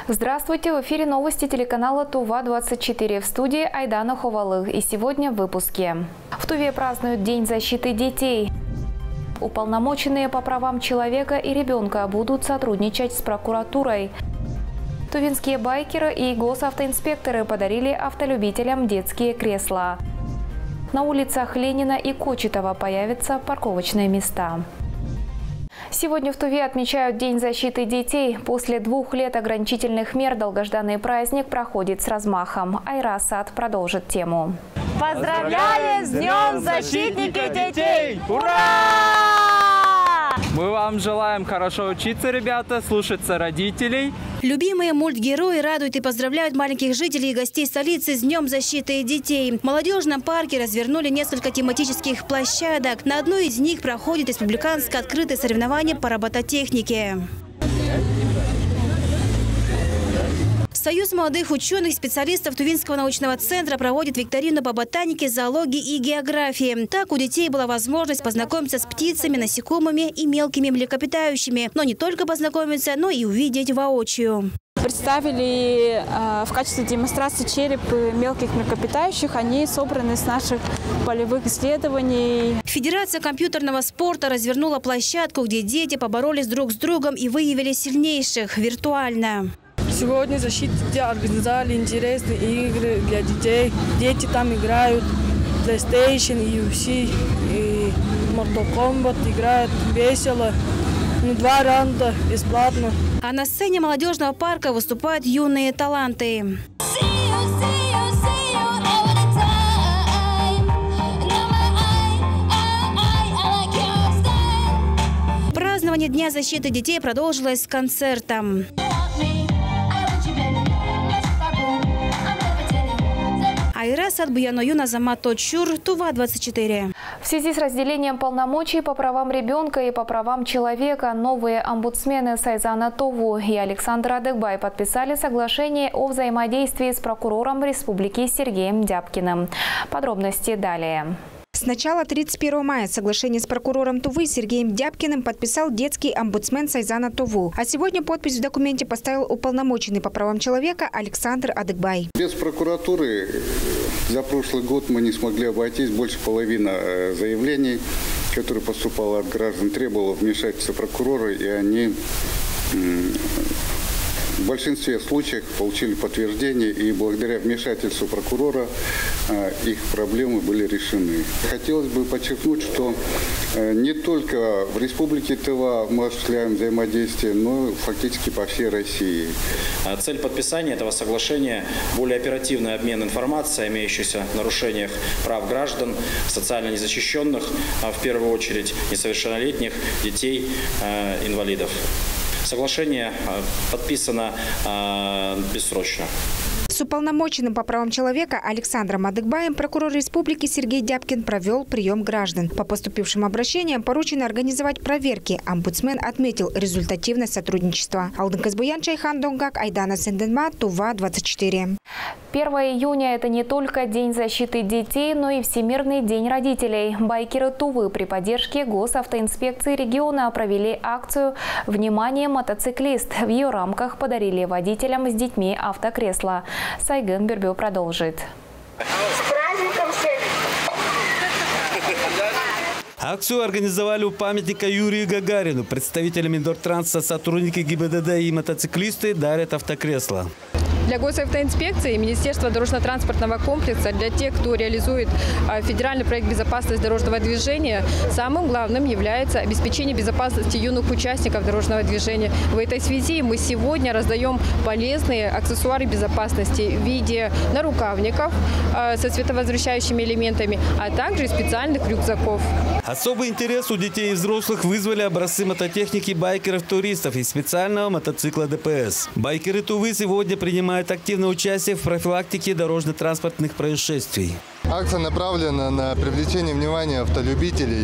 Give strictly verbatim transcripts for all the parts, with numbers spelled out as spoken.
Здравствуйте! В эфире новости телеканала Тува двадцать четыре. В студии Айдана Ховалых. И сегодня в выпуске. В Туве празднуют День защиты детей. Уполномоченные по правам человека и ребенка будут сотрудничать с прокуратурой. Тувинские байкеры и госавтоинспекторы подарили автолюбителям детские кресла. На улицах Ленина и Кочетова появятся парковочные места. Сегодня в Туве отмечают День защиты детей. После двух лет ограничительных мер долгожданный праздник проходит с размахом. Айра Сад продолжит тему. Поздравляем с Днем защитника детей! Ура! Мы вам желаем хорошо учиться, ребята, слушаться родителей. Любимые мультгерои радуют и поздравляют маленьких жителей и гостей столицы с Днем защиты детей. В молодежном парке развернули несколько тематических площадок. На одной из них проходит республиканское открытое соревнование по робототехнике. Союз молодых ученых, специалистов Тувинского научного центра проводит викторину по ботанике, зоологии и географии. Так у детей была возможность познакомиться с птицами, насекомыми и мелкими млекопитающими. Но не только познакомиться, но и увидеть воочию. Представили э, в качестве демонстрации черепы мелких млекопитающих. Они собраны с наших полевых исследований. Федерация компьютерного спорта развернула площадку, где дети поборолись друг с другом и выявили сильнейших виртуально. Сегодня защитники организовали интересные игры для детей. Дети там играют PlayStation, ю эф си и Mortal Kombat, играют весело. Ну, два раунда бесплатно. А на сцене молодежного парка выступают юные таланты. Празднование Дня защиты детей продолжилось с концертом. Айра Сад, Назамат Точур, Тува двадцать четыре. В связи с разделением полномочий по правам ребенка и по правам человека новые омбудсмены Сайзана Тову и Александр Адыгбай подписали соглашение о взаимодействии с прокурором республики Сергеем Дябкиным. Подробности далее. С начала тридцать первого мая соглашение с прокурором Тувы Сергеем Дябкиным подписал детский омбудсмен Сайзана Тову. А сегодня подпись в документе поставил уполномоченный по правам человека Александр Адыгбай. Без прокуратуры за прошлый год мы не смогли обойтись. Больше половины заявлений, которые поступало от граждан, требовало вмешательства прокурора, и они в большинстве случаев получили подтверждение, и благодаря вмешательству прокурора их проблемы были решены. Хотелось бы подчеркнуть, что не только в Республике Тыва мы осуществляем взаимодействие, но фактически по всей России. Цель подписания этого соглашения – более оперативный обмен информацией о имеющихся нарушениях прав граждан, социально незащищенных, в первую очередь несовершеннолетних, детей, инвалидов. Соглашение подписано э, бессрочно. С уполномоченным по правам человека Александром Адыгбаем прокурор республики Сергей Дябкин провел прием граждан. По поступившим обращениям поручено организовать проверки. Омбудсмен отметил результативность сотрудничества. Алдын Казбуян, Чайхан Донгак, Айдана Сенденма, Тува двадцать четыре. первое июня – это не только День защиты детей, но и Всемирный день родителей. Байкеры Тувы при поддержке госавтоинспекции региона провели акцию «Внимание, мотоциклист». В ее рамках подарили водителям с детьми автокресла. Сайгын Бербё продолжит. С праздником всех! Акцию организовали у памятника Юрию Гагарину. Представители Миндортранса, сотрудники ГИБДД и мотоциклисты дарят автокресла. Для госавтоинспекции и Министерства дорожно-транспортного комплекса, для тех, кто реализует федеральный проект «Безопасность дорожного движения», самым главным является обеспечение безопасности юных участников дорожного движения. В этой связи мы сегодня раздаем полезные аксессуары безопасности в виде нарукавников со световозвращающими элементами, а также специальных рюкзаков. Особый интерес у детей и взрослых вызвали образцы мототехники байкеров-туристов и специального мотоцикла ДПС. Байкеры Тувы сегодня принимают активное участие в профилактике дорожно-транспортных происшествий. Акция направлена на привлечение внимания автолюбителей.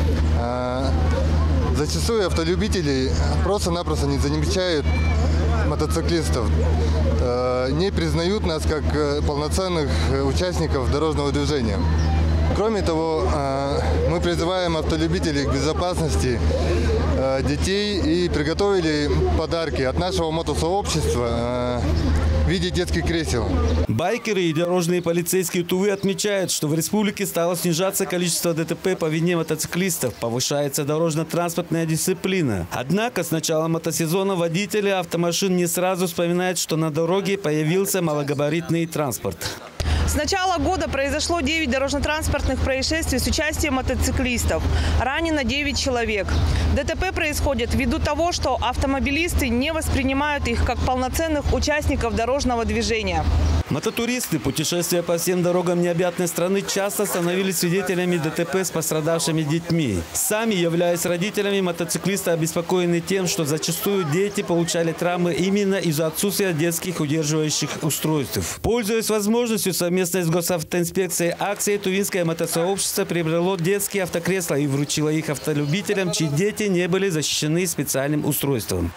Зачастую автолюбители просто-напросто не замечают мотоциклистов, не признают нас как полноценных участников дорожного движения. Кроме того, мы призываем автолюбителей к безопасности, э, детей и приготовили подарки от нашего мотосообщества э, в виде детских кресел. Байкеры и дорожные полицейские Тувы отмечают, что в республике стало снижаться количество ДТП по вине мотоциклистов, повышается дорожно-транспортная дисциплина. Однако с начала мотосезона водители автомашин не сразу вспоминают, что на дороге появился малогабаритный транспорт. С начала года произошло девять дорожно-транспортных происшествий с участием мотоциклистов. Ранено девять человек. ДТП происходит ввиду того, что автомобилисты не воспринимают их как полноценных участников дорожного движения. Мототуристы, путешествуя по всем дорогам необъятной страны, часто становились свидетелями ДТП с пострадавшими детьми. Сами, являясь родителями, мотоциклисты обеспокоены тем, что зачастую дети получали травмы именно из-за отсутствия детских удерживающих устройств. Пользуясь возможностью, совместно с госавтоинспекцией акции, Тувинское мотосообщество приобрело детские автокресла и вручило их автолюбителям, чьи дети не были защищены специальным устройством.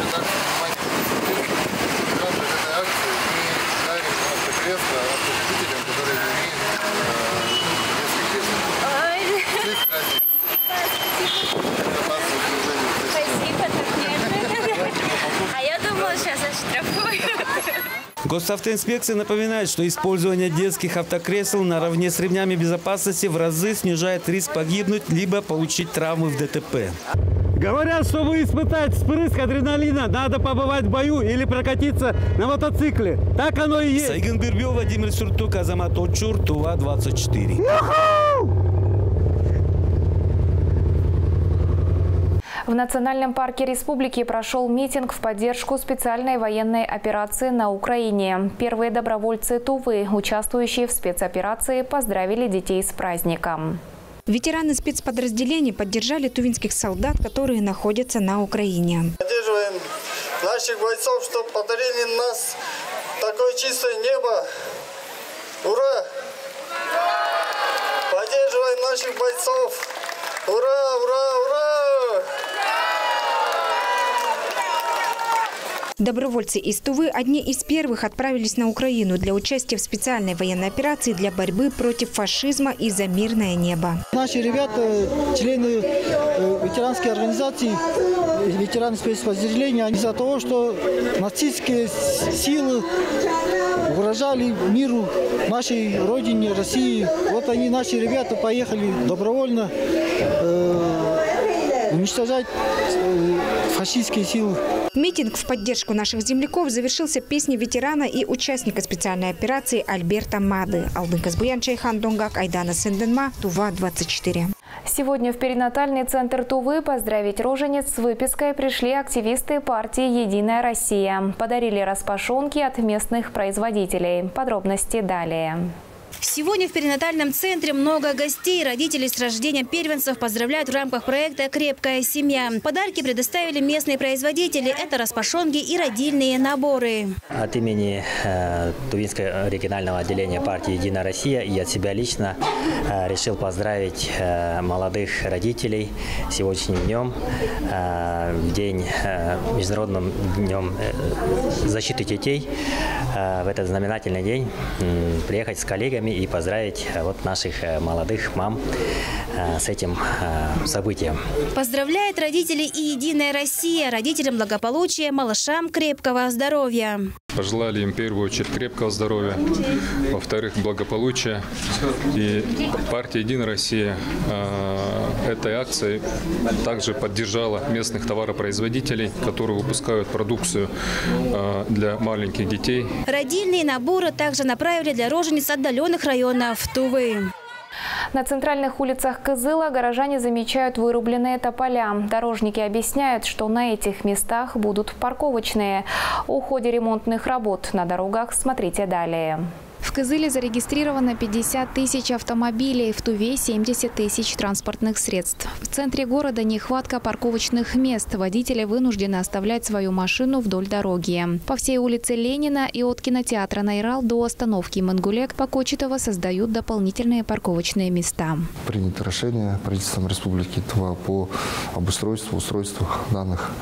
Госавтоинспекция напоминает, что использование детских автокресел наравне с ремнями безопасности в разы снижает риск погибнуть либо получить травмы в ДТП. Говорят, чтобы испытать вспрыск адреналина, надо побывать в бою или прокатиться на мотоцикле. Так оно и есть. Сайгын Бирбиев, Владимир Суртук, Азамат Очур, Тува двадцать четыре. В Национальном парке республики прошел митинг в поддержку специальной военной операции на Украине. Первые добровольцы Тувы, участвующие в спецоперации, поздравили детей с праздником. Ветераны спецподразделений поддержали тувинских солдат, которые находятся на Украине. Поддерживаем наших бойцов, чтобы подарили нас такое чистое небо. Ура! Поддерживаем наших бойцов. Ура, ура, ура! Добровольцы из Тувы одни из первых отправились на Украину для участия в специальной военной операции для борьбы против фашизма и за мирное небо. Наши ребята, члены ветеранской организации, ветераны спецподразделения, они из-за того, что нацистские силы угрожали миру, нашей родине, России. Вот они, наши ребята, поехали добровольно э, уничтожать э, фашистские силы. Митинг в поддержку наших земляков завершился песней ветерана и участника специальной операции Альберта Мады. Алдын Казбуян, Чайхан Донгак, Айдана Сенденма, Тува двадцать четыре. Сегодня в перинатальный центр Тувы поздравить роженец с выпиской пришли активисты партии «Единая Россия». Подарили распашонки от местных производителей. Подробности далее. Сегодня в перинатальном центре много гостей. Родителей с рождением первенцев поздравляют в рамках проекта «Крепкая семья». Подарки предоставили местные производители. Это распашонки и родильные наборы. От имени э, Тувинского регионального отделения партии «Единая Россия» и от себя лично э, решил поздравить э, молодых родителей сегодняшним днем, э, в день, э, Международным днем э, защиты детей. Э, в этот знаменательный день э, приехать с коллегами и поздравить вот наших молодых мам с этим событием. Поздравляет родителей и «Единая Россия», родителям благополучия, малышам крепкого здоровья. Пожелали им в первую очередь крепкого здоровья, во-вторых, благополучия. И партия «Единая Россия» этой акцией также поддержала местных товаропроизводителей, которые выпускают продукцию для маленьких детей. Родильные наборы также направили для рожениц отдаленных районов Тувы. На центральных улицах Кызыла горожане замечают вырубленные тополя. Дорожники объясняют, что на этих местах будут парковочные. О ходе ремонтных работ на дорогах смотрите далее. В Кызыле зарегистрировано пятьдесят тысяч автомобилей, в Туве семьдесят тысяч транспортных средств. В центре города нехватка парковочных мест. Водители вынуждены оставлять свою машину вдоль дороги. По всей улице Ленина и от кинотеатра Найрал до остановки Мангулек по Кочетово создают дополнительные парковочные места. Принято решение правительством Республики Тува по обустройству, устройству данных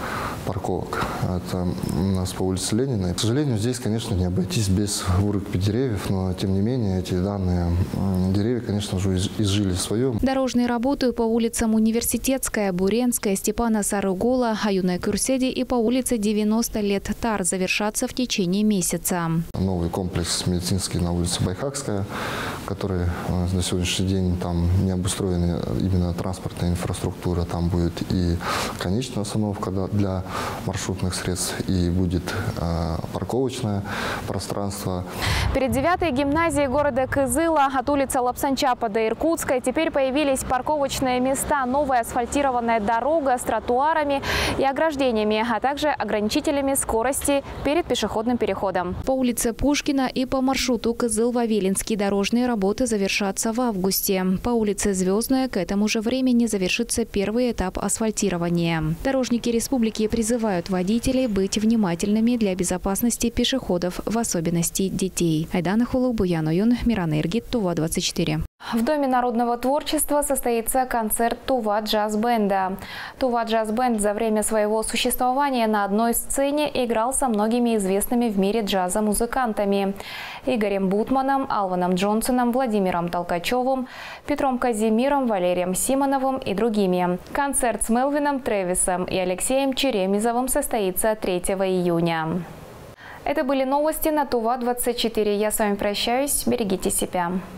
парковок. Это у нас по улице Ленина. К сожалению, здесь, конечно, не обойтись без вырубки деревьев, но тем не менее эти данные деревья, конечно же, изжили свое. Дорожные работы по улицам Университетская, Буренская, Степана Сарыгола, Аюна Кюрседи и по улице девяносто лет Тар завершатся в течение месяца. Новый комплекс медицинский на улице Байкакская, который на сегодняшний день там не обустроена именно транспортная инфраструктура. Там будет и конечная остановка для маршрутных средств, и будет э, парковочное пространство. Перед девятой гимназией города Кызыла от улицы Лапсанчапа до Иркутской теперь появились парковочные места, новая асфальтированная дорога с тротуарами и ограждениями, а также ограничителями скорости перед пешеходным переходом. По улице Пушкина и по маршруту Кызыл-Вавилинский дорожные работы завершатся в августе. По улице Звездная к этому же времени завершится первый этап асфальтирования. Дорожники республики призывают водителей быть внимательными для безопасности пешеходов, в особенности детей. Айдана Хулу, Буян Оюн, Мирана Иргит, Тува двадцать четыре. В Доме народного творчества состоится концерт Тува джаз-бенда. Тува джаз-бенд за время своего существования на одной сцене играл со многими известными в мире джаза музыкантами: Игорем Бутманом, Алваном Джонсоном, Владимиром Толкачевым, Петром Казимиром, Валерием Симоновым и другими. Концерт с Мелвином Тревисом и Алексеем Черемизовым состоится третьего июня. Это были новости на Тува двадцать четыре. Я с вами прощаюсь. Берегите себя.